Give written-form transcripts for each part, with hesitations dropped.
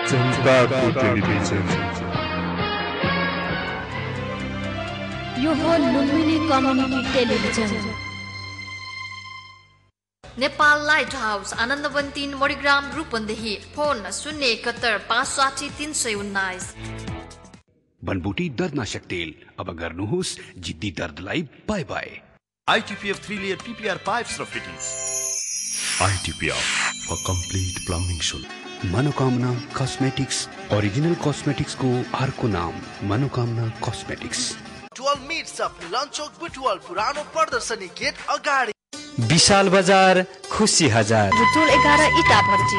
जनताको टेलिभिजन। यो हो Lumbini community television. Nepal light house Anandaban 3 Manigram Rupandehi. Phone 071-560-319। बनबुटी दर्दनाशक तेल अब गर्नुहोस् जिद्दी दर्दलाई bye bye. ITPF 3 layer PPR pipes र fittings। ITPF for complete plumbing solution। Manokamana cosmetics original cosmetics को अर्को नाम Manokamana cosmetics. 12 minutes of Lanchowk Butwal पुरानो प्रदर्शनी गेट अगाडि। विशाल बजार खुसी हजार। बुटवल 11 इटा भर्ती।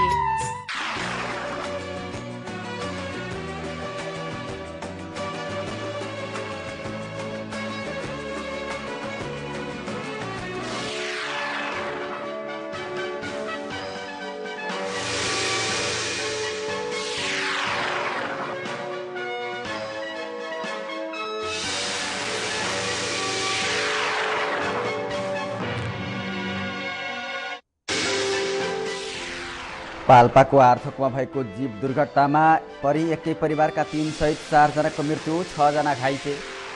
पाल्पाको आर्थकमा भएको जीव दुर्घटनामा परि एकै परिवारका 3 सहित 4 जनाको मृत्यु, 6 जना घाइते।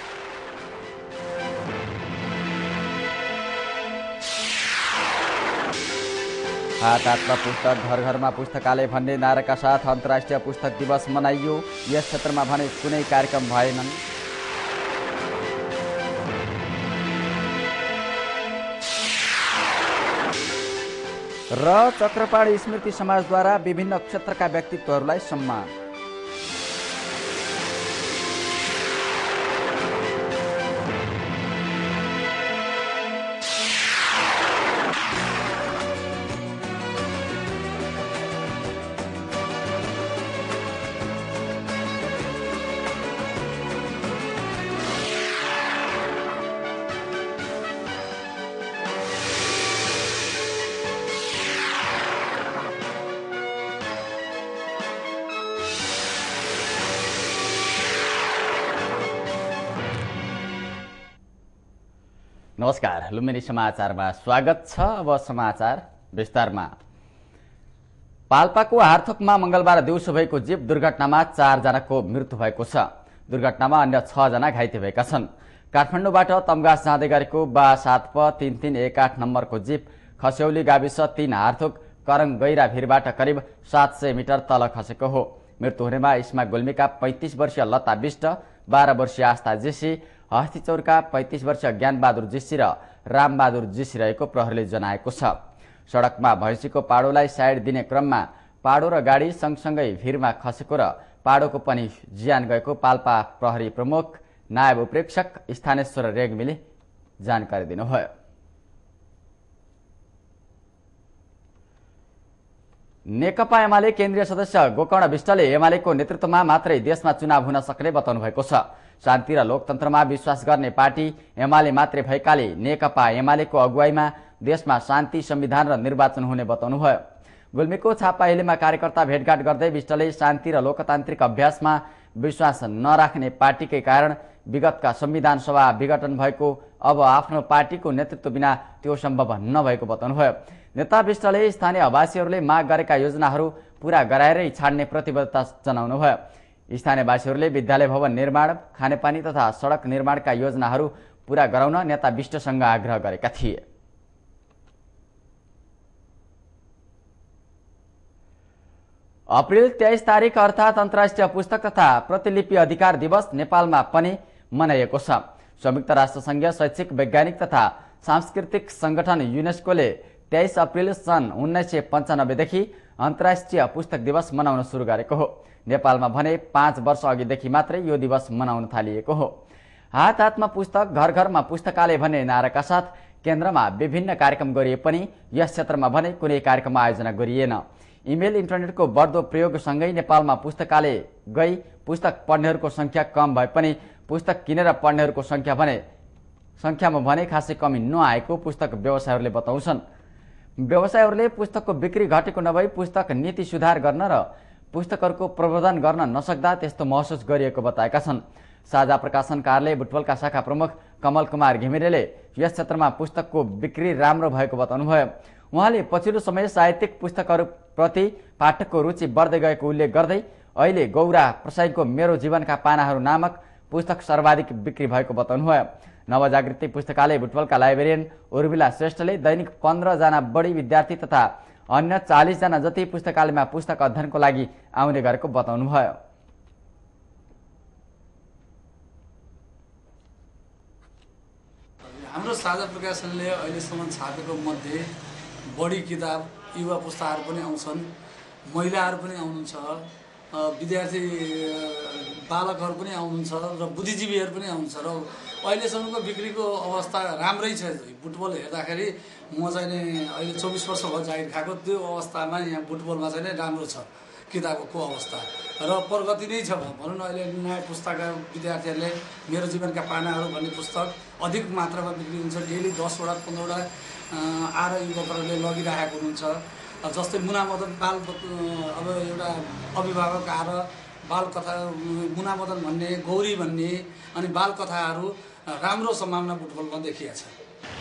हात-हातमा पुस्तक, घर घरमा पुस्तकालय भन्ने नाराका साथ अन्तर्राष्ट्रिय पुस्तक दिवस मनाइयो। यस क्षेत्रमा भने कुनै कार्यक्रम भएनन्। र चक्रपाणी स्मृति समाजद्वारा विभिन्न क्षेत्रका व्यक्तित्वहरूलाई सम्मान। नमस्कार, लुम्बिनी समाचारमा स्वागत छ। अब समाचार विस्तारमा। पाल्पाको हार्थोकमा मंगलबार दिउँसो भएको जीव दुर्घटनामा 4 जनाको मृत्यु भएको छ। दुर्घटनामा अन्य 6 जना घाइते भएका छन्। काठमाडौँबाट तमगास जाँदै गरेको बा 7P 3318 नम्बरको जीप खस्यौली गाविस 3 हार्थोक करङ गैरा भिरबाट करिब 700 मिटर तल खसेको हो। मृत्यु हुनेमा इस्मा गुल्मीका 35 वर्षीय लता विष्ट, 12 वर्षीय आस्था जेसी, हस्तीचौरका 35 वर्षीय ज्ञानबहादुर जेसी र रामबहादुर जेसी रहेको प्रहरीले जनाएको छ। सडकमा भैँसीको पाडोलाई साइड दिने क्रममा पाडो र गाडी सँगसँगै भिरमा खसेको र पाडोको पनि ज्यान गएको पाल्पा प्रहरी प्रमुख नायब उपरीक्षक स्थानेश्वर रेग्मीले जानकारी दिनुभयो। नेकपा एमाले केन्द्रीय सदस्य गोकर्ण विष्टले एमालेको नेतृत्वमा मात्रै देशमा चुनाव हुन सक्ने बताउनु भएको छ। शान्ति र लोकतन्त्रमा विश्वास गर्ने पार्टी एमाले मात्रै भएकाले नेकपा एमालेको अगुवाईमा देशमा शान्ति, संविधान र निर्वाचन हुने बताउनुभयो। गुल्मीको छापाहिलेमा कार्यकर्ता भेटघाट गर्दै विष्टले शान्ति र लोकतान्त्रिक अभ्यासमा विश्वास नराख्ने पार्टीकै कारण विगतका संविधान सभा विघटन भएको, अब आफ्नो पार्टीको नेतृत्व बिना त्यो सम्भव नभएको बताउनुभयो। नेता विष्टले स्थानीय आवासीहरूले माग गरेका योजनाहरू पूरा गराएरै छाड्ने प्रतिबद्धता जनाउनुभयो। स्थानीयवासीहरूले विद्यालय भवन निर्माण, खानेपानी तथा सडक निर्माणका योजनाहरू पूरा गराउन नेता विष्टसँग आग्रह गरेका थिए। अप्रिल 23 तारिक अर्थात् अन्तर्राष्ट्रिय पुस्तक तथा प्रतिलिपि अधिकार दिवस नेपालमा पनि मनाइएको छ। संयुक्त राष्ट्रसङ्घीय शैक्षिक, वैज्ञानिक तथा सांस्कृतिक संगठन युनेस्कोले 23 अप्रिल सन् 1995 देखि अन्तर्राष्ट्रिय पुस्तक दिवस मनाउन सुरु गरेको हो। नेपालमा भने 5 वर्ष अघिदेखि मात्रै यो दिवस मनाउन थालिएको हो। हात हातमा पुस्तक, घर घरमा पुस्तकालय भन्ने नाराका साथ केन्द्रमा विभिन्न कार्यक्रम गरिए पनि यस क्षेत्रमा भने कुनै कार्यक्रम आयोजना गरिएन। इमेल, इन्टरनेटको बढ्दो प्रयोगसँगै नेपालमा पुस्तकालय गई पुस्तक पढ्नेहरूको संख्या कम भए पनि पुस्तक किनेर पढ्नेहरूको संख्यामा भने खासै कमी नआएको पुस्तक व्यवसायीहरूले बताउँछन्। व्यवसायीहरूले पुस्तकको बिक्री घटेको नभई पुस्तक नीति सुधार गर्न र पुस्तकहरूको प्रवर्धन गर्न नसक्दा त्यस्तो महसुस गरिएको बताएका छन्। साझा प्रकाशन कार्यालय बुटवलका शाखा प्रमुख कमल कुमार घिमिरेले यस क्षेत्रमा पुस्तकको बिक्री राम्रो भएको बताउनुभयो। उहाँले पछिल्लो समय साहित्यिक पुस्तकहरू प्रति पाठकको रुचि बढ्दै गएको उल्लेख गर्दै अहिले गौरा प्रसाईको मेरो जीवनका पानाहरू नामक पुस्तक सर्वाधिक बिक्री भएको बताउनुभयो। नवजागृति पुस्तकालय बुटवलका लाइब्रेरियन उर्मिला श्रेष्ठले दैनिक 15 जना बढी विद्यार्थी तथा अन्य 40 जना जति पुस्तकालयमा पुस्तक अध्ययनको लागि आउने गरेको बताउनुभयो। हाम्रो साझा प्रकाशनले अहिलेसम्म छापेको मध्ये बढी किताब युवा पुस्ताहरू पनि आउँछन्, महिलाहरू पनि आउनुहुन्छ, विद्यार्थी बालकहरू पनि आउनुहुन्छ र बुद्धिजीवीहरू पनि आउनुहुन्छ र अहिलेसम्मको बिक्रीको अवस्था राम्रै छ। बुटबल हेर्दाखेरि म चाहिँ नि अहिले 24 वर्ष भयो जागिर खाएको, त्यो अवस्थामा यहाँ बुटबलमा चाहिँ नै राम्रो छ किताबको अवस्था र प्रगति नै छ भनौँ न। अहिले नयाँ पुस्तकका विद्यार्थीहरूले मेरो जीवनका पानाहरू भन्ने पुस्तक अधिक मात्रामा बिक्री हुन्छ। डेली 10 वटा 15 वटा आएर युवकहरूले लगिरहेको हुनुहुन्छ। जस्तै मुनामदन बाल अब एउटा अभिभावक आएर बालकथा मुनामदन भन्ने, गौरी भन्ने अनि बालकथाहरू राम्रो सम्भावना बुटबलमा देखिएको छ।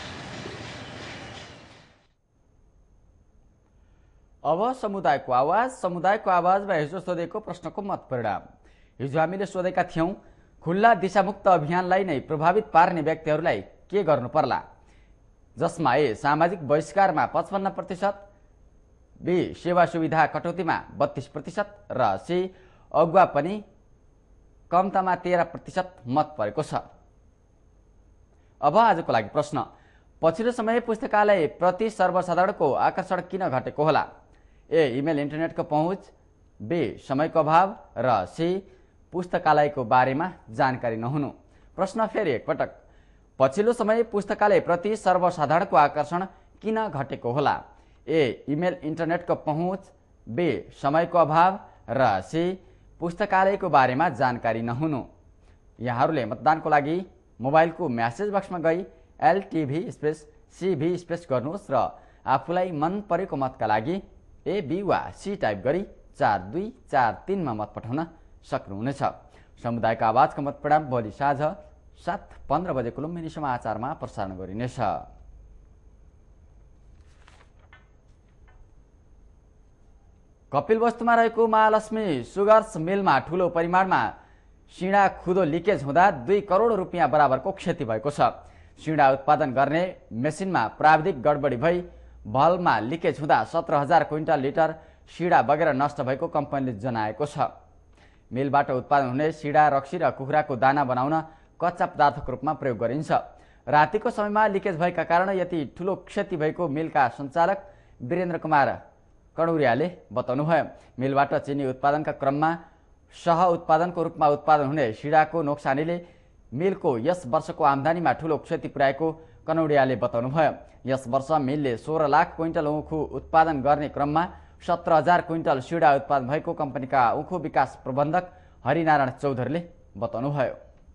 अब समुदायको आवाजमा हिजो सोधेको प्रश्नको मत परिणाम। हिजो हामीले सोधेका थियौं, खुल्ला दिशामुक्त अभियानलाई नै प्रभावित पार्ने व्यक्तिहरूलाई के गर्नु पर्ला, जसमा ए सामाजिक बहिष्कारमा 55%, बी सेवा सुविधा कटौतीमा 32% र सी अगुवा पनि कम्तामा 13% मत परेको छ। अब आजको लागि प्रश्न, पछिल्लो समय पुस्तकालय प्रति सर्वसाधारणको आकर्षण किन घटेको होला? ए इमेल इन्टरनेटको पहुँच, बी समयको अभाव र सी पुस्तकालयको बारेमा जानकारी नहुनु। प्रश्न फेरि एकपटक, पछिल्लो समय पुस्तकालय प्रति सर्वसाधारणको आकर्षण किन घटेको होला? ए इमेल इन्टरनेटको पहुँच, बी समयको अभाव र सी पुस्तकालयको बारेमा जानकारी नहुनु। यहाँहरूले मतदानको लागि मोबाइलको म्यासेज बक्समा गई LTV स्पेस CV स्पेस गर्नुहोस् र आफूलाई मन परेको मतका लागि ए, बी वा सी टाइप गरी 4243 मा मत पठाउन सक्नुहुनेछ। समुदायको आवाजको मत परिणाम भोलि साँझ 7:15 बजेको लुम्बिनी समाचारमा प्रसारण गरिनेछ। कपिलवस्तुमा रहेको महालक्ष्मी सुगर्स मिलमा ठूलो परिमाणमा सिँडा खुदो लिकेज हुँदा 2 करोड रुपियाँ बराबरको क्षति भएको छ। सिँडा उत्पादन गर्ने मेसिनमा प्राविधिक गडबडी भई भल्भमा लिकेज हुँदा 17,000 क्विन्टल लिटर सिँडा बगेर नष्ट भएको कम्पनीले जनाएको छ। मिलबाट उत्पादन हुने सिँडा रक्सी र कुखुराको दाना बनाउन कच्चा पदार्थको रूपमा प्रयोग गरिन्छ। रातिको समयमा लिकेज भएका कारण यति ठूलो क्षति भएको मिलका सञ्चालक वीरेन्द्र कुमार कणौरियाले बताउनुभयो। मिलबाट चिनी उत्पादनका क्रममा सह उत्पादनको रूपमा उत्पादन हुने सिँडाको नोक्सानीले मिलको यस वर्षको आम्दानीमा ठूलो क्षति पुर्याएको कणौरियाले बताउनुभयो। यस वर्ष मिलले 16 लाख क्विन्टल उखु उत्पादन गर्ने क्रममा 17,000 क्विन्टल सिँडा उत्पादन भएको कम्पनीका उखु विकास प्रबन्धक हरिनारायण चौधरीले बताउनुभयो।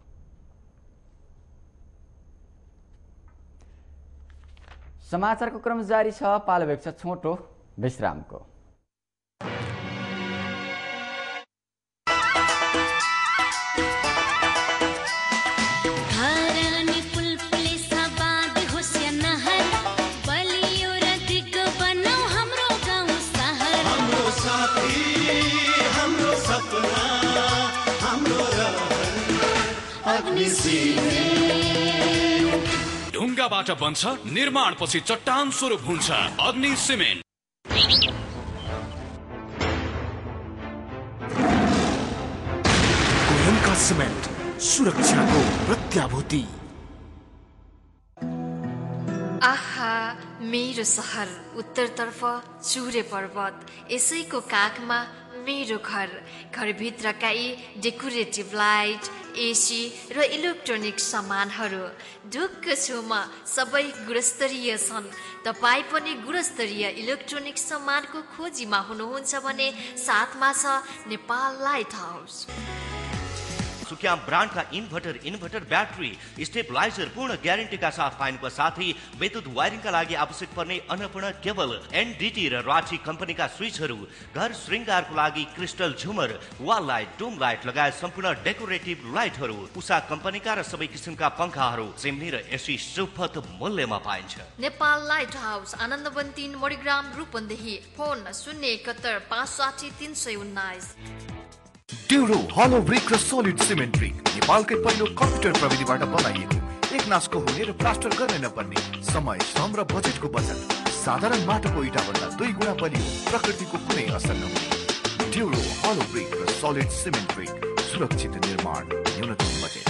समाचारको क्रम जारी छ, पालो भेट्छ छोटो विश्रामको। ढुङ्गाबाट बन्छ, निर्माणपछि चट्टान स्वरूप हुन्छ। अग्नि सिमेन्ट। गोयनका सिमेन्ट, सुरक्षाको प्रत्याभूति। आहा, मेरो सहर उत्तरतर्फ चुरे पर्वत, यसैको काखमा मेरो घर। घरभित्रका यी डेकोरेटिभ लाइट, एसी र इलेक्ट्रोनिक सामानहरू ढुक्क छु म, सबै गुणस्तरीय छन्। तपाईँ पनि गुणस्तरीय इलेक्ट्रोनिक सामानको खोजीमा हुनुहुन्छ भने साथमा छ नेपाल लाइट हाउस। सुक्याम ब्रान्डका इन्भर्टर ब्याट्री स्टेबलाइजर पूर्ण ग्यारेन्टीका साथ पाइनुको साथै विद्युत वायरिङका लागि आवश्यक पर्ने अन्नपूर्ण केबल, NDT र राठी कम्पनीका स्विचहरू, घर श्रृङ्गारको लागि क्रिस्टल झुमर, वाल लाइट, डोम लाइट लगायत सम्पूर्ण डेकोरेटिभ लाइटहरू, उषा कम्पनीका र सबै किसिमका पंखाहरू चिम्नी र एसी सुपथ मूल्यमा पाइन्छ। Nepal light house, Anandaban 3 Manigram Rupandehi. Phone 071 560 319। Duro hollow brick र सोलिड सिमेन्ट ब्रिक नेपालकै पहिलो कम्प्युटर प्रविधिबाट बनाइएको एक नासको हुने र प्लास्टर गर्ने नपर्ने समय श्रम र बजेटको बचत साधारण माटोको इँटाभन्दा 2 गुणा बलियो प्रकृतिको कुनै असर नहुने ड्युरो हलो ब्रिक र सोलिड सिमेन्ट ब्रिक सुरक्षित निर्माण न्यूनतम बजेट।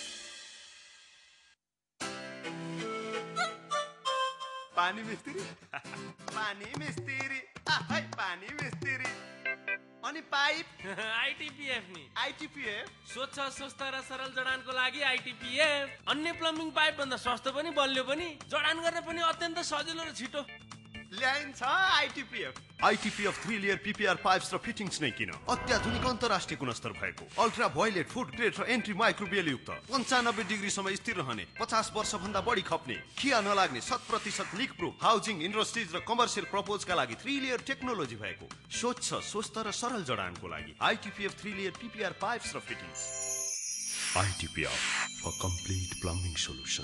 पानी मिस्त्री पानी मिस्त्री आहै पानी मिस्त्री अनि पाइप आइटिपिएफ नि आइटिपिएफ स्वच्छ स्वस्थ र सरल जडानको लागि आइटिपिएफ अन्य प्लम्बिङ पाइप भन्दा सस्तो पनि बलियो पनि जडान गर्न पनि अत्यन्त सजिलो र छिटो ल्याइन्छ आइटिपिएफ 3 लेयर पिपिआर पाइप्स र फिटिङ्स नै किन अत्याधुनिक अन्तर्राष्ट्रिय गुणस्तर भएको अल्ट्रा भायोलेट फुड ग्रेड र एन्टी माइक्रोबियल युक्त 95 डिग्रीसम्म स्थिर रहने 50 वर्षभन्दा बढी खप्ने खिया नलाग्ने 100% लिक प्रुफ हाउसिङ इन्डस्ट्रिज र कमर्सियल प्रपोजका लागि 3 लेयर टेक्नोलोजी भएको स्वच्छ स्वस्थ र सरल जडानको लागि आइटिपिएफ 3 लेयर पिपिआर पाइप्स र fittings. ITPF for complete plumbing solution.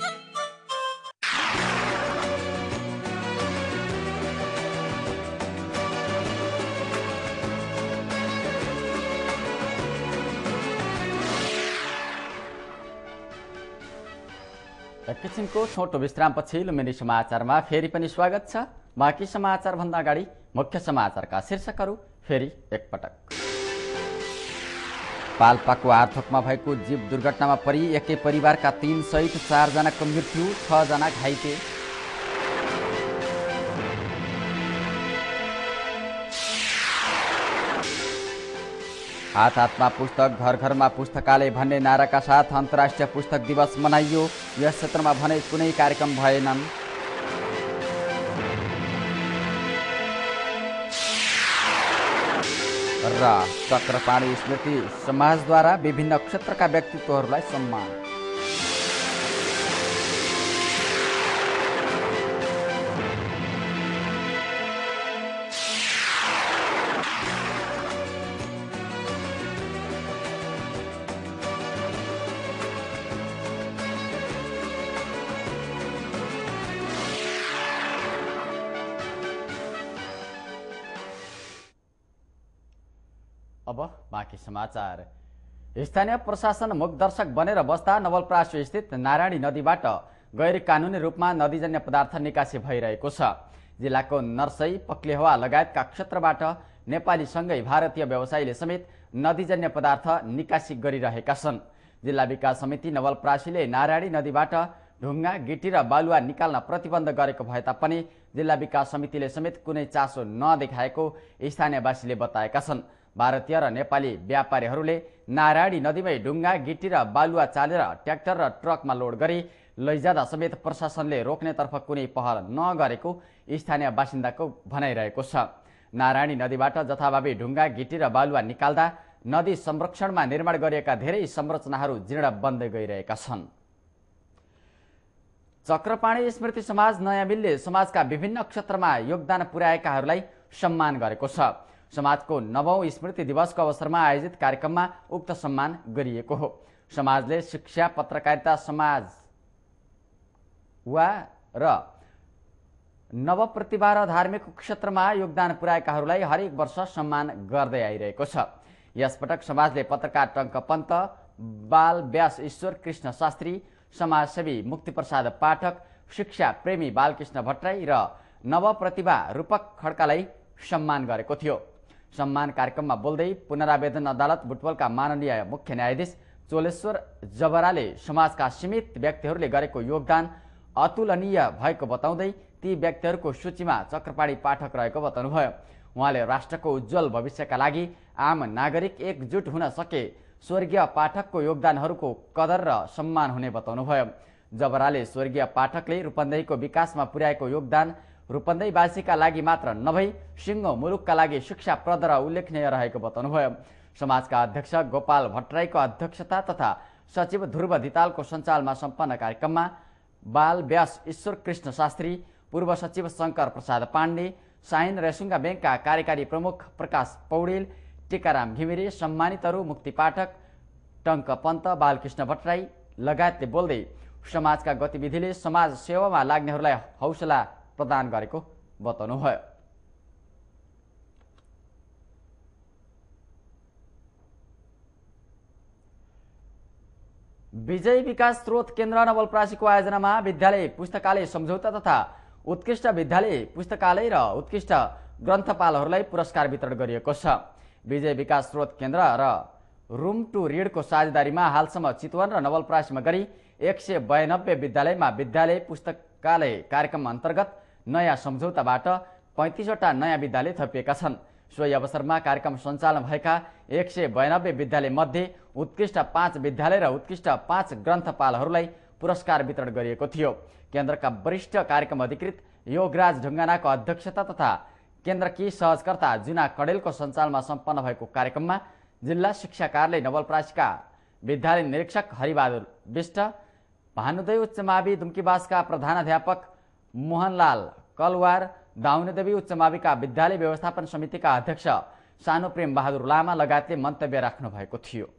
एक किसिमको छोटो विश्रामपछि लुम्बिनी समाचारमा फेरि पनि स्वागत छ। बाँकी समाचारभन्दा अगाडि मुख्य समाचारका शीर्षकहरू फेरि एकपटक। पाल्पाको आर्थोकमा भएको जीव दुर्घटनामा परि एकै परिवारका 3 सहित 4 जनाको मृत्यु, 6 जना घाइते। हात हातमा पुस्तक, घर घरमा पुस्तकालय भन्ने नाराका साथ अन्तर्राष्ट्रिय पुस्तक दिवस मनाइयो। यस क्षेत्रमा भने कुनै कार्यक्रम भएनन्। र चक्रपाणी स्मृति समाजद्वारा विभिन्न क्षेत्रका व्यक्तित्वहरूलाई सम्मान। अब बाँकी समाचार। स्थानीय प्रशासन मुखदर्शक बनेर बस्दा नवलपरासी स्थित नारायणी नदीबाट गैर कानुनी रूपमा नदीजन्य पदार्थ निकासी भइरहेको छ। जिल्लाको नर्सई, पक्लेहवा लगायतका क्षेत्रबाट नेपालीसँगै भारतीय व्यवसायीले समेत नदीजन्य पदार्थ निकासी गरिरहेका छन्। जिल्ला विकास समिति नवलपरासीले नारायणी नदीबाट ढुङ्गा, गिटी र बालुवा निकाल्न प्रतिबन्ध गरेको भए तापनि जिल्ला विकास समितिले समेत कुनै चासो नदेखाएको स्थानीयवासीले बताएका छन्। भारतीय र नेपाली व्यापारीहरूले नारायणी नदीमै ढुङ्गा, गिटी र बालुवा चालेर ट्र्याक्टर र ट्रकमा लोड गरी लैजाँदा समेत प्रशासनले रोक्नेतर्फ कुनै पहल नगरेको स्थानीय बासिन्दाको भनाइरहेको छ। नारायणी नदीबाट जथाभावी ढुङ्गा, गिटी र बालुवा निकाल्दा नदी संरक्षणमा निर्माण गरिएका धेरै संरचनाहरू जीर्ण बन्दै गइरहेका छन्। चक्रपाणी स्मृति समाज नयाँ मिलले समाजका विभिन्न क्षेत्रमा योगदान पुर्याएकाहरूलाई सम्मान गरेको छ। समाजको 9औं स्मृति दिवसको अवसरमा आयोजित कार्यक्रममा उक्त सम्मान गरिएको हो। समाजले शिक्षा, पत्रकारिता, समाज वा र नवप्रतिभा र धार्मिक क्षेत्रमा योगदान पुर्याएकाहरूलाई हरेक वर्ष सम्मान गर्दै आइरहेको छ। यसपटक समाजले पत्रकार टङ्क पन्त, बाल व्यास ईश्वर कृष्ण शास्त्री, समाजसेवी मुक्तिप्रसाद पाठक, शिक्षा प्रेमी बालकृष्ण भट्टराई र नवप्रतिभा रूपक खड्कालाई सम्मान गरेको थियो। सम्मान कार्यक्रममा बोल्दै पुनरावेदन अदालत बुटवलका माननीय मुख्य न्यायाधीश चोलेश्वर जबराले समाजका सीमित व्यक्तिहरूले गरेको योगदान अतुलनीय भएको बताउँदै ती व्यक्तिहरूको सूचीमा चक्रपाणी पाठक रहेको बताउनुभयो। उहाँले राष्ट्रको उज्जवल भविष्यका लागि आम नागरिक एकजुट हुन सके स्वर्गीय पाठकको योगदानहरूको कदर र सम्मान हुने बताउनुभयो। जबराले स्वर्गीय पाठकले रूपन्देहीको विकासमा पुर्याएको योगदान रूपन्देहीवासीका लागि मात्र नभई सिङ्गो मुलुकका लागि शिक्षाप्रद र उल्लेखनीय रहेको बताउनुभयो। समाजका अध्यक्ष गोपाल भट्टराईको अध्यक्षता तथा सचिव ध्रुव धितालको सञ्चालनमा सम्पन्न कार्यक्रममा बाल व्यास ईश्वर कृष्ण शास्त्री, पूर्व सचिव शङ्कर प्रसाद पाण्डे, साइन रेसुङ्गा ब्याङ्कका कार्यकारी प्रमुख प्रकाश पौडेल, टीकाराम घिमिरे, सम्मानितहरू मुक्ति पाठक, टङ्क पन्त, बालकृष्ण भट्टराई लगायतले बोल्दै समाजका गतिविधिले समाज सेवामा लाग्नेहरूलाई हौसला प्रदान गरेको बताउनुभयो। विजय विकास स्रोत केन्द्र नवलपरासीको आयोजनामा विद्यालय पुस्तकालय सम्झौता तथा उत्कृष्ट विद्यालय पुस्तकालय र उत्कृष्ट ग्रन्थपालहरूलाई पुरस्कार वितरण गरिएको छ। विजय विकास स्रोत केन्द्र र रुम टु रिडको साझेदारीमा हालसम्म चितवन र नवलपरासीमा गरी 192 विद्यालयमा विद्यालय पुस्तकालय कार्यक्रम अन्तर्गत नयाँ सम्झौताबाट 35 वटा नयाँ विद्यालय थपिएका छन्। सोही अवसरमा कार्यक्रम सञ्चालन भएका 192 विद्यालय मध्ये उत्कृष्ट 5 विद्यालय र उत्कृष्ट 5 ग्रन्थपालहरूलाई पुरस्कार वितरण गरिएको थियो। केन्द्रका वरिष्ठ कार्यक्रम अधिकृत योगराज ढुङ्गानाको अध्यक्षता तथा केन्द्रकी सहजकर्ता जुना कडेलको सञ्चालनमा सम्पन्न भएको कार्यक्रममा जिल्ला शिक्षा कार्यालय नवलपरासीका विद्यालय निरीक्षक हरिबहादुर विष्ट, भानुदय उच्च मावि दुम्कीबासका प्रधानाध्यापक मोहनलाल कलवार, दाउनेदेवी उच्च माविका विद्यालय व्यवस्थापन समितिका अध्यक्ष सानो प्रेम बहादुर लामा लगायतले मन्तव्य राख्नु भएको थियो।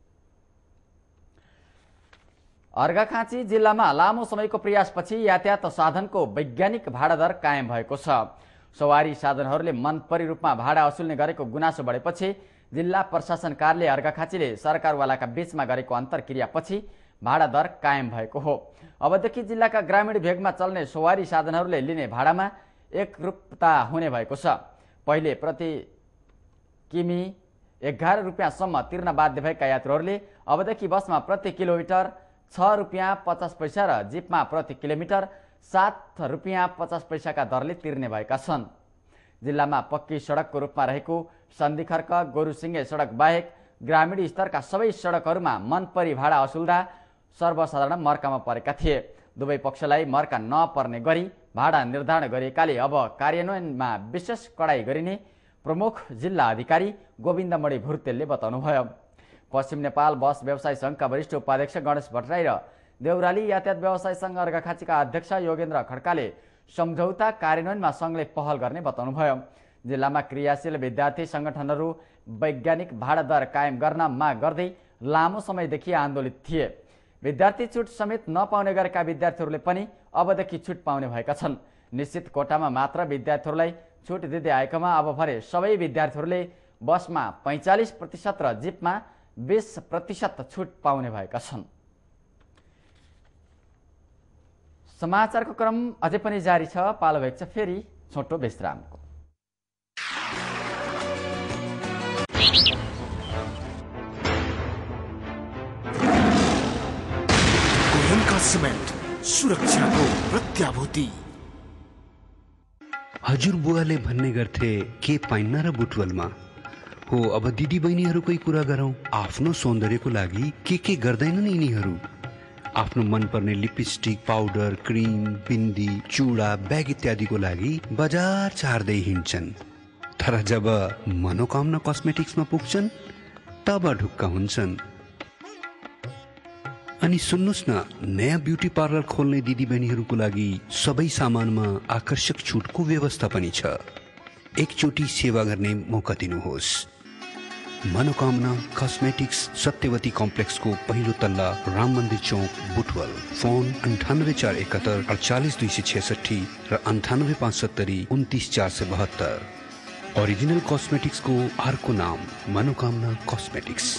अर्घाखाँची जिल्लामा लामो समयको प्रयासपछि यातायात साधनको वैज्ञानिक भाडा दर कायम भएको छ। सवारी साधनहरूले मनपरी रूपमा भाडा असुल्ने गरेको गुनासो बढेपछि जिल्ला प्रशासन कार्यालय अर्घाखाँचीले सरकारवालाका बीचमा गरेको अन्तर्क्रियापछि भाडा दर कायम भएको हो। अबदेखि जिल्लाका ग्रामीण भेगमा चल्ने सवारी साधनहरूले लिने भाडामा एकरूपता हुने भएको छ। पहिले प्रति किमी 11 रुपियाँसम्म तिर्न बाध्य भएका यात्रुहरूले अबदेखि बसमा प्रति किलोमिटर 6 रुपियाँ 50 पैसा र जिपमा प्रति किलोमिटर 7 रुपियाँ 50 पैसाका दरले तिर्ने भएका छन्। जिल्लामा पक्की सडकको रूपमा रहेको सन्धिखर्क गोरुसिङ्गे सडक बाहेक ग्रामीण स्तरका सबै सडकहरूमा मनपरी भाडा असुल्दा सर्वसाधारण मर्कामा परेका थिए। दुवै पक्षलाई मर्का नपर्ने गरी भाडा निर्धारण गरिएकाले अब कार्यान्वयनमा विशेष कडाई गरिने प्रमुख जिल्ला अधिकारी गोविन्द मणि भुर्तेलले बताउनुभयो। पश्चिम नेपाल बस व्यवसाय सङ्घका वरिष्ठ उपाध्यक्ष गणेश भट्टराई र देउराली यातायात व्यवसाय सङ्घ अर्घाखाँचीका अध्यक्ष योगेन्द्र खड्काले सम्झौता कार्यान्वयनमा सङ्घले पहल गर्ने बताउनुभयो। जिल्लामा क्रियाशील विद्यार्थी सङ्गठनहरू वैज्ञानिक भाडा दर कायम गर्न माग गर्दै लामो समयदेखि आन्दोलित थिए। विद्यार्थी छुट समेत नपाउने गरेका विद्यार्थीहरूले पनि अबदेखि छुट पाउने भएका छन्। निश्चित कोटामा मात्र विद्यार्थीहरूलाई छुट दिँदै आएकोमा अब भरे सबै विद्यार्थीहरूले बसमा 45% र जिपमा 20% छुट पाउने भएका छन्। समाचारको क्रम अझै पनि जारी छ। पालो भएको छ फेरि छोटो विश्रामको। सिमेन्ट सुरक्षाको प्रत्याभूति। हजुर बुवाले भन्ने गर्थे के पाइन्न र बुटवलमा हो। अब दिदी बहिनीहरूकै कुरा गरौँ। आफ्नो सौन्दर्यको लागि के गर्दैनन् यिनीहरू। आफ्नो मनपर्ने lipstick, powder, cream, bindi, Chuda, bag इत्यादिको लागि बजार चार्दै हिँड्छन्। तर जब मनोकामना कस्मेटिक्समा पुग्छन् तब ढुक्क हुन्छन्। अनि सुन्नुस् न, नयाँ ब्युटी पार्लर खोल्ने दिदीबहिनीहरूको लागि सबै सामानमा आकर्षक छुटको व्यवस्था पनि छ। एकचोटि सेवा गर्ने मौका दिनुहोस्। मनोकामना कस्मेटिक्स, सत्यवती कम्प्लेक्सको पहिलो तल्ला, राम मन्दिर चौक, बुटवल। फोन 9841 48266 र 9857 29472। ओरिजिनल कस्मेटिक्सको अर्को नाम Manokamana cosmetics.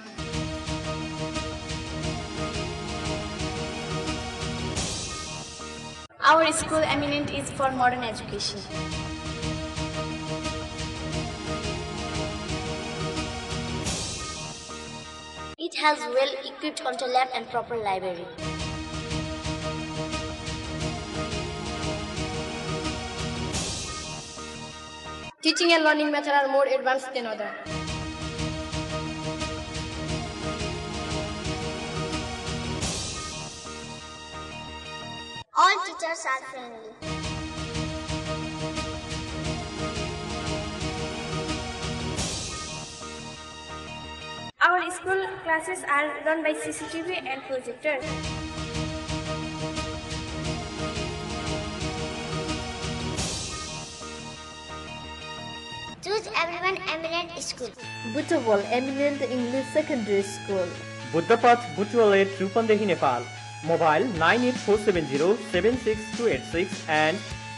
Our school eminent is for modern education. It has well-equipped counter lab and proper library. Teaching and learning methods are more advanced than others. All teachers are friendly. Our school classes are run by CCTV and projector. Choose everyone eminent school. Butterwal Eminent English Secondary School. Buddhapath Butwal 8 Rupandehi Nepal. Mobile 9847076286 and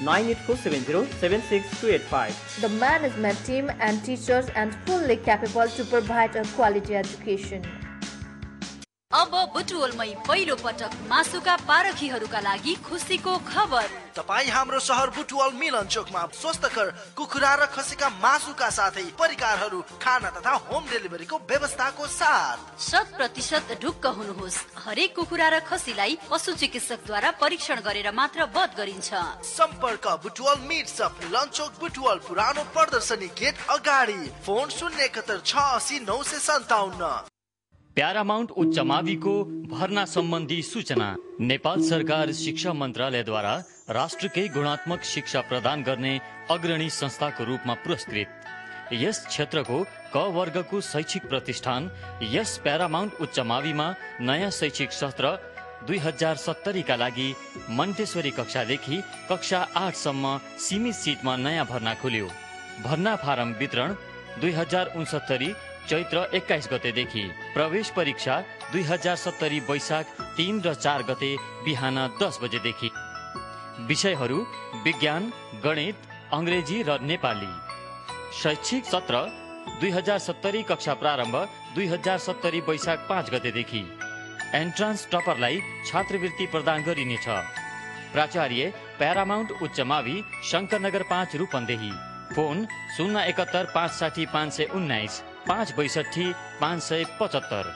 9847076285. The management team and teachers are fully capable to provide a quality education. अब बुटवलमै पहिलो पटक मासुका पारखीहरूका लागि खुसीको खबर। तपाईँ हाम्रो शहर बुटवल मिलन चोकमा स्वस्थकर कुखुरा र खसीका मासुका साथै परिकारहरू, खाना तथा होम डेलिभरीको व्यवस्थाको साथ 100% ढुक्क हुनुहोस्। हरेक कुखुरा र खसीलाई पशु चिकित्सकद्वारा परीक्षण गरेर मात्र वध गरिन्छ। सम्पर्क बुटवल मिट सप मिलन चोक बुटवल पुरानो प्रदर्शनी गेट अगाडि। फोन 071 680 957। प्यारामाउन्ट उच्च माविको भर्ना सम्बन्धी सूचना। नेपाल सरकार शिक्षा मन्त्रालयद्वारा राष्ट्रकै गुणात्मक शिक्षा प्रदान गर्ने अग्रणी संस्थाको रूपमा पुरस्कृत यस क्षेत्रको क वर्गको शैक्षिक प्रतिष्ठान यस प्यारामाउन्ट उच्च माविमा नयाँ शैक्षिक सत्र 2070 का लागि मन्टेश्वरी कक्षादेखि कक्षा 8 सम्म सीमित सिटमा नयाँ भर्ना खोल्यो। भर्ना फारम वितरण 2069 चैत्र 21 गतेदेखि। प्रवेश परीक्षा 2070 वैशाख 3 र 4 गते बिहान 10 बजेदेखि। विषयहरू विज्ञान, गणित, अङ्ग्रेजी र नेपाली। शैक्षिक सत्र 2070 कक्षा प्रारम्भ 2070 वैशाख 5 गतेदेखि। एन्ट्रान्स टपरलाई छात्रवृत्ति प्रदान गरिनेछ। प्राचार्य प्यारामाउन्ट उच्च मावि Shankarnagar 5 Rupandehi. Phone 071 560 519 562 575।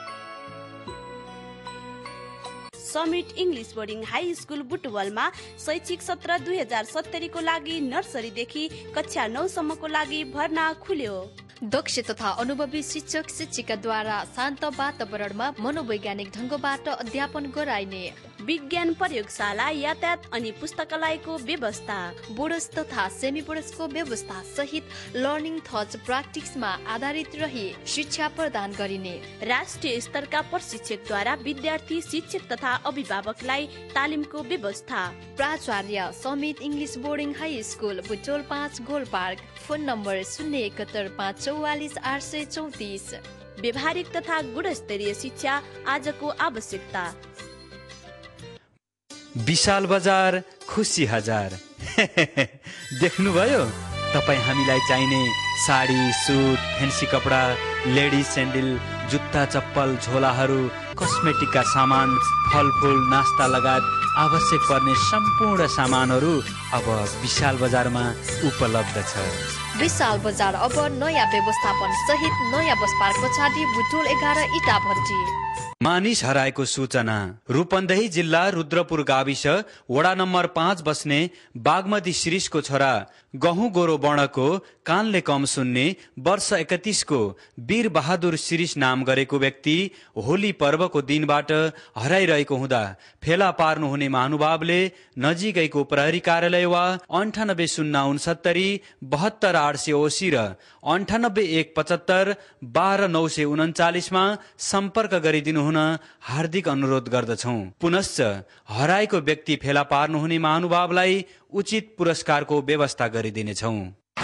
Summit English boarding high school बुटवलमा शैक्षिक सत्र 2070 को लागि नर्सरीदेखि कक्षा 9 सम्मको लागि भर्ना खुल्यो। दक्ष तथा अनुभवी शिक्षक शिक्षिकाद्वारा शान्त वातावरणमा मनोवैज्ञानिक ढङ्गबाट अध्यापन गराइने। विज्ञान प्रयोगशाला, यातायात अनि पुस्तकालयको व्यवस्था। बोर्डस तथा सेमी बोर्डसको व्यवस्था सहित लर्निङ थट्स प्र्याक्टिसमा आधारित रही शिक्षा प्रदान गरिने। राष्ट्रिय स्तरका प्रशिक्षकद्वारा विद्यार्थी, शिक्षक तथा अभिभावकलाई तालिमको व्यवस्था। प्राचार्य Summit English boarding high school Butwal 5 Gol park. Phone number 071 544 834। व्यवहारिक तथा गुणस्तरीय शिक्षा आजको आवश्यकता। विशाल बजार खुसी हजार। देख्नुभयो तपाईँ हामीलाई चाहिने साडी, सुट, फेन्सी कपडा, लेडिज स्यान्डल, जुत्ता, चप्पल, झोलाहरू, कस्मेटिकका सामान, फलफुल, नास्ता लगायत आवश्यक पर्ने सम्पूर्ण सामानहरू अब विशाल बजारमा उपलब्ध छ। विशाल बजार अब नयाँ व्यवस्थापन सहित नयाँ बस पार्क पछाडि बुटोल 11 इटा भट्टी। मानिस हराएको सूचना। रूपन्देही जिल्ला रुद्रपुर गाविस वडा नम्बर 5 बस्ने बागमती शिरीषको छोरा गहुँ गोरो वर्णको कानले कम सुन्ने वर्ष 31 को वीर बहादुर शिरीष नाम गरेको व्यक्ति होली पर्वको दिनबाट हराइरहेको हुँदा फेला पार्नुहुने महानुभावले नजिकैको प्रहरी कार्यालय वा 98 069 72 880 र 98 175 12 939 मा सम्पर्क गरिदिनु हुन हार्दिक अनुरोध गर्दछौं। पुनश्च हराएको व्यक्ति फेला पार्नुहुने महानुभावलाई उचित पुरस्कारको व्यवस्था गरिदिनेछौं।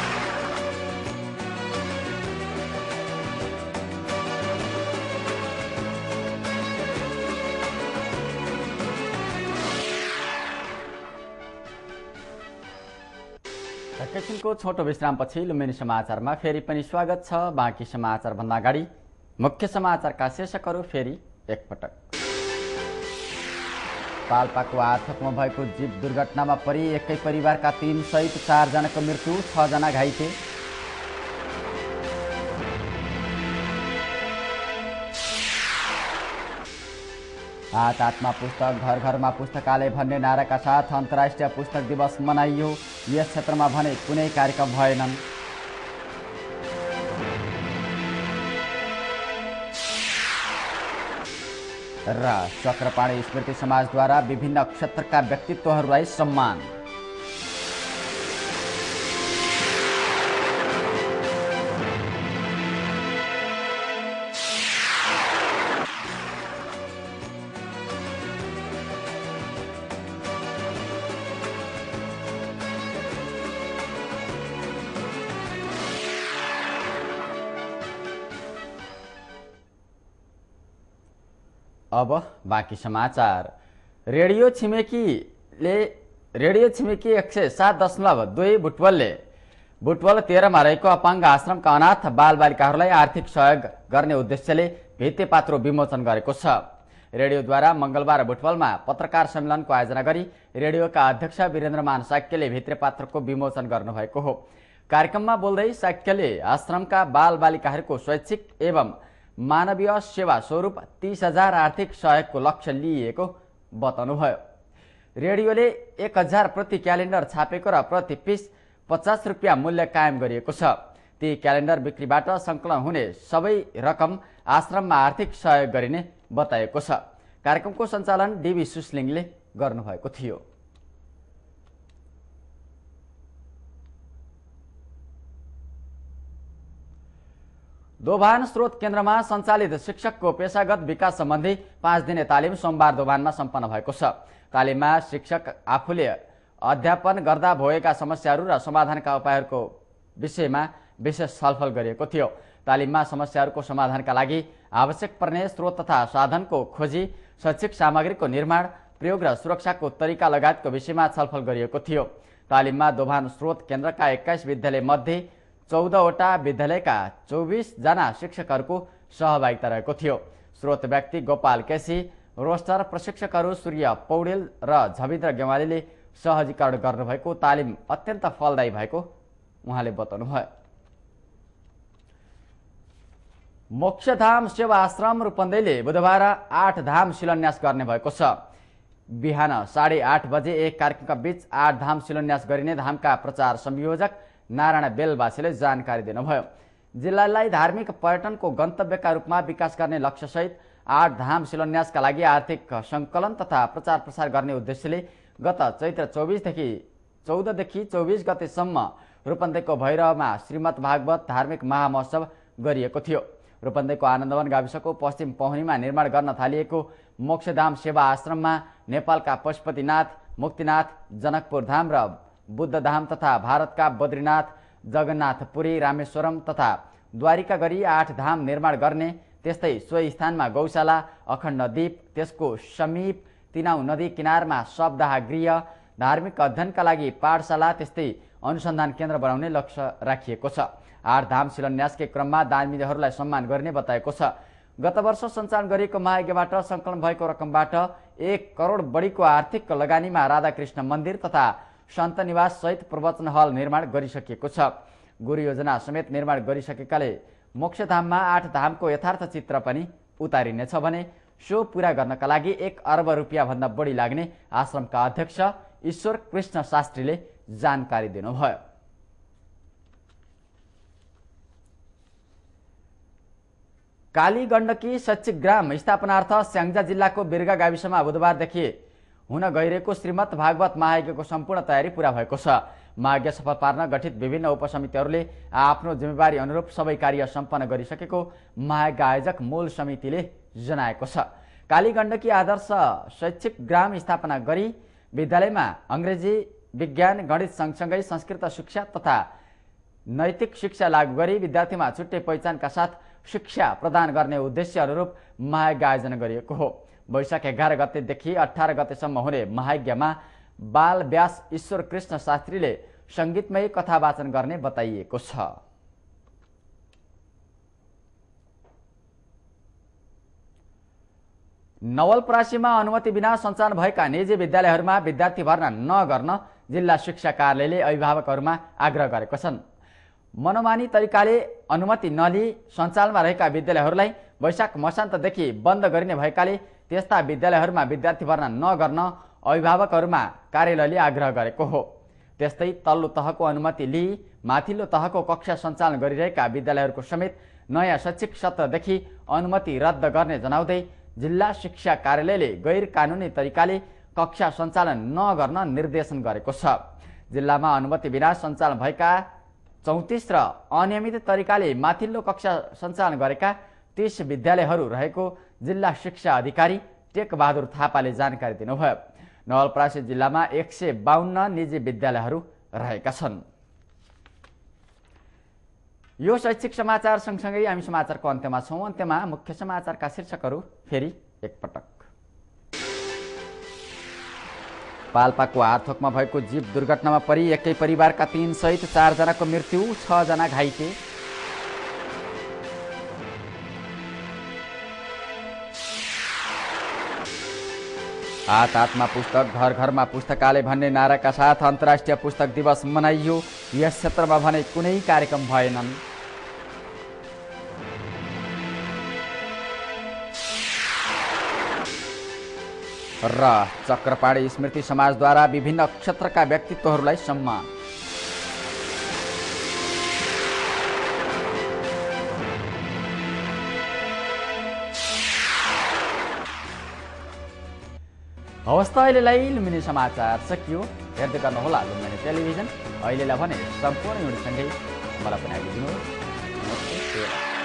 एकैछिनको छोटो विश्रामपछि लुम्बिनी समाचारमा फेरि पनि स्वागत छ। बाँकी समाचार भन्दा अगाडि मुख्य समाचारका शीर्षकहरू फेरि एकपटक। पाल्पाको आर्थकमा भएको जीप दुर्घटनामा परि एकै परिवारका 3 सहित 4 जनाको मृत्यु, 6 जना घाइते। हात हातमा पुस्तक, घर घरमा पुस्तकालय भन्ने नाराका साथ अन्तर्राष्ट्रिय पुस्तक दिवस मनाइयो। यस क्षेत्रमा भने कुनै कार्यक्रम भएनन्। र चक्रपाणी स्मृति समाजद्वारा विभिन्न क्षेत्रका व्यक्तित्वहरूलाई सम्मान। अब बाँकी समाचार। रेडियो छिमेकी 107.2 बुटवल 13 मा रहेको अपाङ्ग आश्रमका अनाथ बालबालिकाहरूलाई आर्थिक सहयोग गर्ने उद्देश्यले भित्तेपात्रो विमोचन गरेको छ। रेडियोद्वारा मंगलबार बुटवलमा पत्रकार सम्मेलनको आयोजना गरी रेडियोका अध्यक्ष वीरेन्द्रमान साक्यले भित्रे पात्रको विमोचन गर्नुभएको हो। कार्यक्रममा बोल्दै साक्यले आश्रमका बालबालिकाहरूको स्वैच्छिक एवं मानवीय सेवा स्वरूप 30,000 आर्थिक सहयोगको लक्ष्य लिएको बताउनुभयो। रेडियोले 1,000 प्रति क्यालेन्डर छापेको र प्रति पिस 50 रुपियाँ मूल्य कायम गरिएको छ। ती क्यालेन्डर बिक्रीबाट सङ्कलन हुने सबै रकम आश्रममा आर्थिक सहयोग गरिने बताएको छ। कार्यक्रमको सञ्चालन डीबी सुस्लिङले गर्नुभएको थियो। दोभान स्रोत केन्द्रमा सञ्चालित शिक्षकको पेशागत विकास सम्बन्धी 5 दिने तालिम सोमबार दोभानमा सम्पन्न भएको छ। तालिममा शिक्षक आफूले अध्यापन गर्दा भएका समस्याहरू र समाधानका उपायहरूको विषयमा विशेष छलफल गरिएको थियो। तालिममा समस्याहरूको समाधानका लागि आवश्यक पर्ने स्रोत तथा साधनको खोजी, शैक्षिक सामग्रीको निर्माण, प्रयोग र सुरक्षाको तरिका लगायतको विषयमा छलफल गरिएको थियो। तालिममा दोभान स्रोत केन्द्रका 21 विद्यालय मध्ये 14वटा विद्यालयका 24 जना शिक्षकहरूको सहभागिता रहेको थियो। स्रोत व्यक्ति गोपाल केसी, रोस्टर प्रशिक्षकहरू सूर्य पौडेल र झविन्द्र गेवालीले सहजीकरण गर्नुभएको तालिम अत्यन्त फलदायी भएको उहाँले बताउनुभयो। मोक्षधाम सेवा आश्रम रूपन्देहीले बुधबार 8 धाम शिलान्यास गर्ने भएको छ। बिहान 8:30 बजे एक कार्यक्रमका बीच 8 धाम शिलान्यास गरिने धामका प्रचार संयोजक नारायण बेलवासीले जानकारी दिनुभयो। जिल्लालाई धार्मिक पर्यटनको गन्तव्यका रूपमा विकास गर्ने लक्ष्यसहित 8 धाम शिलान्यासका लागि आर्थिक सङ्कलन तथा प्रचार प्रसार गर्ने उद्देश्यले गत चैत्र 14 देखि 24 गतेसम्म रूपन्देहीको भैरवमा श्रीमद् भागवत धार्मिक महामहोत्सव गरिएको थियो। रूपन्देहीको आनन्दवन गाविसको पश्चिम पहुनीमा निर्माण गर्न थालिएको मोक्षधाम सेवा आश्रममा नेपालका पशुपतिनाथ, मुक्तिनाथ, जनकपुर धाम र बुद्धधाम तथा भारतका बद्रीनाथ, जगन्नाथपुरी, रामेश्वरम तथा द्वारिका गरी 8 धाम निर्माण गर्ने, त्यस्तै सोही स्थानमा गौशाला, अखण्ड द्वीप, त्यसको समीप तिनाउ नदी किनारमा शवदाह गृह, धार्मिक अध्ययनका लागि पाठशाला, त्यस्तै अनुसन्धान केन्द्र बनाउने लक्ष्य राखिएको छ। 8 धाम शिलान्यासकै क्रममा दानविजयहरूलाई सम्मान गर्ने बताएको छ। गत वर्ष सञ्चालन गरिएको महायज्ञबाट सङ्कलन भएको रकमबाट 1 करोड बढीको आर्थिक लगानीमा राधाकृष्ण मन्दिर तथा सन्त निवास सहित प्रवचन हल निर्माण गरिसकिएको छ। गुरु योजना समेत निर्माण गरिसकेकाले मोक्षधाममा 8 धामको यथार्थ चित्र पनि उतारिनेछ भने सो पूरा गर्नका लागि 1 अर्ब रुपियाँ भन्दा बढी लाग्ने आश्रमका अध्यक्ष ईश्वर कृष्ण शास्त्रीले जानकारी दिनुभयो। काली गण्डकी शैक्षिक ग्राम स्थापनार्थ स्याङ्जा जिल्लाको बिर्गा गाविसमा बुधबारदेखि हुन गइरहेको श्रीमद् भागवत महायज्ञको सम्पूर्ण तयारी पूरा भएको छ। महायज्ञ सफल पार्न गठित विभिन्न उपसमितिहरूले आफ्नो जिम्मेवारी अनुरूप सबै कार्य सम्पन्न गरिसकेको महायज्ञ आयोजक मूल समितिले जनाएको छ। काली गण्डकी आदर्श शैक्षिक ग्राम स्थापना गरी विद्यालयमा अङ्ग्रेजी, विज्ञान, गणित सँगसँगै संस्कृत शिक्षा तथा नैतिक शिक्षा लागू गरी विद्यार्थीमा छुट्टै पहिचानका साथ शिक्षा प्रदान गर्ने उद्देश्य अनुरूप महायज्ञ आयोजना गरिएको हो। वैशाख 11 गतेदेखि 18 गतेसम्म हुने महायज्ञमा बाल व्यास ईश्वर कृष्ण शास्त्रीले सङ्गीतमय कथा वाचन गर्ने बताइएको छ। नवलपरासीमा अनुमति बिना सञ्चालन भएका निजी विद्यालयहरूमा विद्यार्थी भर्ना नगर्न जिल्ला शिक्षा कार्यालयले अभिभावकहरूमा आग्रह गरेको छन्। मनोमानी तरिकाले अनुमति नलिई सञ्चालनमा रहेका विद्यालयहरूलाई वैशाख मसान्तदेखि बन्द गरिने भएकाले त्यस्ता विद्यालयहरूमा विद्यार्थी भर्ना नगर्न अभिभावकहरूमा कार्यालयले आग्रह गरेको हो। त्यस्तै तल्लो तहको अनुमति लिई माथिल्लो तहको कक्षा सञ्चालन गरिरहेका विद्यालयहरूको समेत नयाँ शैक्षिक सत्रदेखि अनुमति रद्द गर्ने जनाउँदै जिल्ला शिक्षा कार्यालयले गैर कानुनी तरिकाले कक्षा सञ्चालन नगर्न निर्देशन गरेको छ। जिल्लामा अनुमति बिना सञ्चालन भएका 34 र अनियमित तरिकाले माथिल्लो कक्षा सञ्चालन गरेका 30 विद्यालयहरू रहेको जिल्ला शिक्षा अधिकारी टेकबहादुर थापाले जानकारी दिनुभयो। नवलपरासी जिल्लामा 152 निजी विद्यालयहरू रहेका छन्। यो शैक्षिक समाचार सँगसँगै हामी समाचारको अन्त्यमा छौँ। अन्त्यमा मुख्य समाचारका शीर्षकहरू फेरि एकपटक। पाल्पाको हातथोकमा भएको जीप दुर्घटनामा परि एकै परिवारका 3 सहित 4 जनाको मृत्यु, 6 जना घाइते। हात हातमा पुस्तक घर घरमा पुस्तकालय भन्ने नाराका साथ अन्तर्राष्ट्रिय पुस्तक दिवस मनाइयो। यस क्षेत्रमा भने कुनै कार्यक्रम भएनन्। र चक्रपाणी स्मृति समाजद्वारा विभिन्न क्षेत्रका व्यक्तित्वहरूलाई सम्मान। हवस् त अहिलेलाई लुम्बिनी समाचार सकियो। हेर्दै गर्नुहोला लुम्बिनी टेलिभिजन। अहिलेलाई भने सम्पूर्ण युनिटसँगै मलाई पनि आइदिनुहोस्। नमस्ते।